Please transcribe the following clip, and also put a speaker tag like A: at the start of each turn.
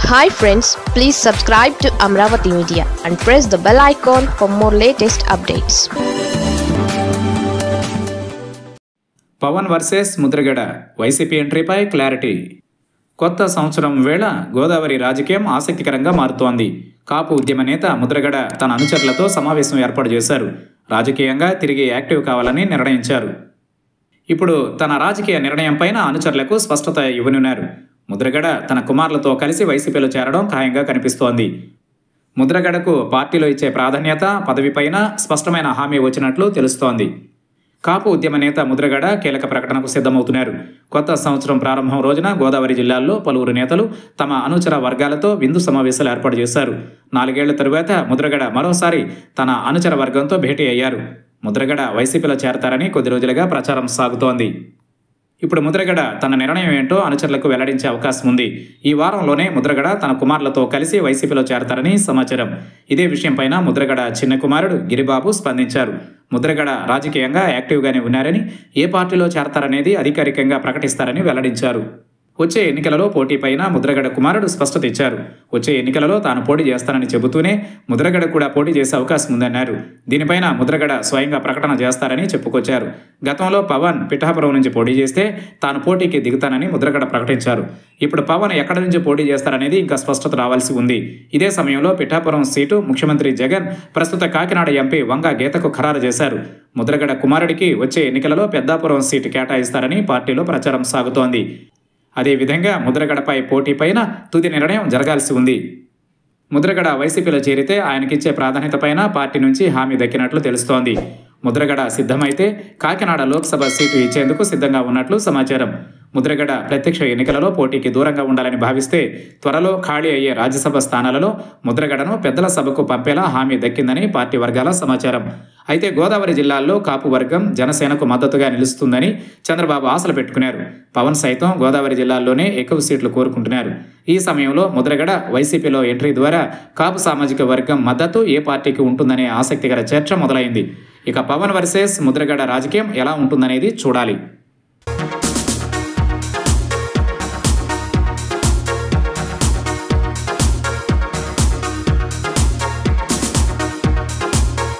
A: Hi friends, please subscribe to Amravati Media and press the bell icon for more latest updates.
B: Pawan versus Mudragada YCP ఎంట్రీపై clarity. కొత్త సంవత్సరం వేళ గోదావరి రాజకీయం ఆసక్తికరంగా మారుతోంది. కాపు ఉద్యమ నేత ముద్రగడ తన అనుచరులతో సమావేశం ఏర్పాటు చేశారు. రాజకీయంగా తిరిగి యాక్టివ్ కావాలని నిర్ణయించారు. ఇప్పుడు తన రాజకీయ నిర్ణయంపైన అనుచరులకు స్పష్టత ఇవ్వనున్నారు. ముద్రగడ తన కుమారులతో కలిసి వైసీపీలో చేరడం ఖాయంగా కనిపిస్తోంది. ముద్రగడకు పార్టీలో ఇచ్చే ప్రాధాన్యత, పదవిపైన స్పష్టమైన హామీ వచ్చినట్లు తెలుస్తోంది. కాపు ఉద్యమ నేత ముద్రగడ కీలక ప్రకటనకు సిద్ధమవుతున్నారు. కొత్త సంవత్సరం ప్రారంభం రోజున గోదావరి జిల్లాల్లో పలువురు నేతలు తమ అనుచర వర్గాలతో విందు సమావేశాలు ఏర్పాటు చేశారు. 4 ఏళ్ల తరువాత ముద్రగడ మరోసారి తన అనుచర వర్గంతో భేటీ అయ్యారు. ముద్రగడ వైసీపీలో చేరతారని కొద్ది రోజులుగా ప్రచారం సాగుతోంది. ఇప్పుడు ముద్రగడ తన నిర్ణయం ఏంటో అనుచరులకు వెల్లడించే అవకాశం ఉంది. ఈ వారంలోనే ముద్రగడ తన కుమారులతో కలిసి వైసీపీలో చేరతారని సమాచారం. ఇదే విషయంపైన ముద్రగడ చిన్న కుమారుడు గిరిబాబు స్పందించారు. ముద్రగడ రాజకీయంగా యాక్టివ్గానే ఉన్నారని, ఏ పార్టీలో చేరతారనేది అధికారికంగా ప్రకటిస్తారని వెల్లడించారు. వచ్చే ఎన్నికలలో పోటీపైన ముద్రగడ కుమారుడు స్పష్టత ఇచ్చారు. వచ్చే ఎన్నికలలో తాను పోటీ చేస్తానని చెబుతూనే ముద్రగడ కూడా పోటీ చేసే అవకాశం ఉందన్నారు. దీనిపైన ముద్రగడ స్వయంగా ప్రకటన చేస్తారని చెప్పుకొచ్చారు. గతంలో పవన్ పిఠాపురం నుంచి పోటీ చేస్తే తాను పోటీకి దిగుతానని ముద్రగడ ప్రకటించారు. ఇప్పుడు పవన్ ఎక్కడి నుంచి పోటీ చేస్తారనేది ఇంకా స్పష్టత రావాల్సి ఉంది. ఇదే సమయంలో పిఠాపురం సీటు ముఖ్యమంత్రి జగన్ ప్రస్తుత కాకినాడ ఎంపీ వంగ గీతకు ఖరారు చేశారు. ముద్రగడ కుమారుడికి వచ్చే ఎన్నికలలో పెద్దాపురం సీటు కేటాయిస్తారని పార్టీలో ప్రచారం సాగుతోంది. అదేవిధంగా ముద్రగడపై పోటీపైన తుది నిర్ణయం జరగాల్సి ఉంది. ముద్రగడ వైసీపీలో చేరితే ఆయనకిచ్చే ప్రాధాన్యతపైన పార్టీ నుంచి హామీ దక్కినట్లు తెలుస్తోంది. ముద్రగడ సిద్ధమైతే కాకినాడ లోక్సభ సీటు ఇచ్చేందుకు సిద్ధంగా ఉన్నట్లు సమాచారం. ముద్రగడ ప్రత్యక్ష ఎన్నికలలో పోటీకి దూరంగా ఉండాలని భావిస్తే త్వరలో ఖాళీ అయ్యే రాజ్యసభ స్థానాలలో ముద్రగడను పెద్దల సభకు పంపేలా హామీ దక్కిందని పార్టీ వర్గాల సమాచారం. అయితే గోదావరి జిల్లాల్లో కాపు వర్గం జనసేనకు మద్దతుగా నిలుస్తుందని చంద్రబాబు ఆశలు పెట్టుకున్నారు. పవన్ సైతం గోదావరి జిల్లాల్లోనే ఎక్కువ సీట్లు కోరుకుంటున్నారు. ఈ సమయంలో ముద్రగడ వైసీపీలో ఎంట్రీ ద్వారా కాపు సామాజిక వర్గం మద్దతు ఏ పార్టీకి ఉంటుందనే ఆసక్తికర చర్చ మొదలైంది. ఇక పవన్ వర్సెస్ ముద్రగడ రాజకీయం ఎలా ఉంటుందనేది చూడాలి.